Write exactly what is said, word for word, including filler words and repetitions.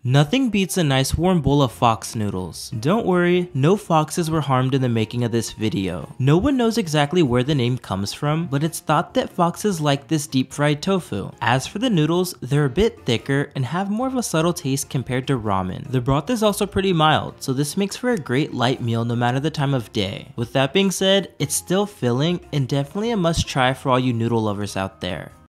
Nothing beats a nice warm bowl of fox noodles. Don't worry, no foxes were harmed in the making of this video. No one knows exactly where the name comes from, but it's thought that foxes like this deep fried tofu. As for the noodles, they're a bit thicker and have more of a subtle taste compared to ramen. The broth is also pretty mild, so this makes for a great light meal no matter the time of day. With that being said, it's still filling and definitely a must try for all you noodle lovers out there.